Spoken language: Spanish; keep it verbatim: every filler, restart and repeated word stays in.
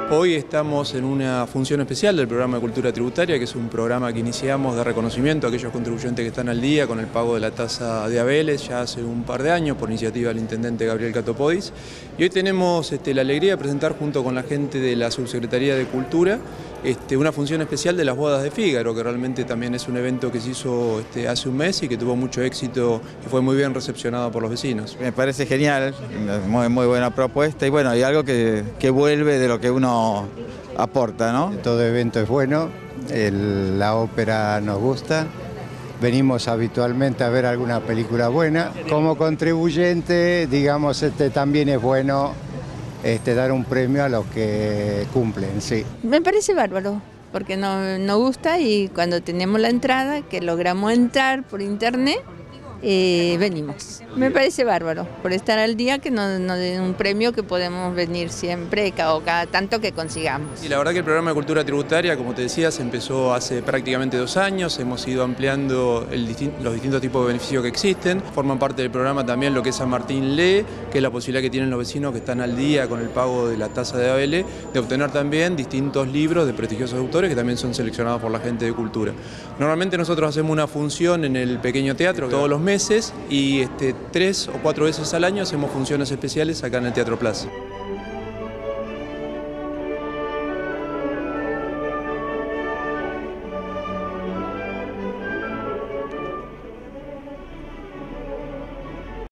Hoy estamos en una función especial del programa de Cultura Tributaria, que es un programa que iniciamos de reconocimiento a aquellos contribuyentes que están al día con el pago de la tasa de habeles ya hace un par de años por iniciativa del intendente Gabriel Catopodis. Y hoy tenemos este, la alegría de presentar junto con la gente de la Subsecretaría de Cultura este, una función especial de las bodas de Fígaro, que realmente también es un evento que se hizo este, hace un mes y que tuvo mucho éxito y fue muy bien recepcionado por los vecinos. Me parece genial, muy, muy buena propuesta y bueno, y algo que, que vuelve de lo que uno aporta, ¿no? Todo evento es bueno, el, la ópera nos gusta, venimos habitualmente a ver alguna película buena. Como contribuyente, digamos, este también es bueno este, dar un premio a los que cumplen, sí. Me parece bárbaro, porque nos no gusta y cuando tenemos la entrada, que logramos entrar por internet, Eh, venimos. Me parece bárbaro, por estar al día, que nos, nos den un premio que podemos venir siempre o cada tanto que consigamos. Y la verdad que el programa de Cultura Tributaria, como te decía, se empezó hace prácticamente dos años, hemos ido ampliando el distin los distintos tipos de beneficios que existen. Forman parte del programa también lo que es San Martín Lee, que es la posibilidad que tienen los vecinos que están al día con el pago de la tasa de habeles, de obtener también distintos libros de prestigiosos autores que también son seleccionados por la gente de Cultura. Normalmente nosotros hacemos una función en el pequeño teatro todos los meses y este, tres o cuatro veces al año hacemos funciones especiales acá en el Teatro Plaza.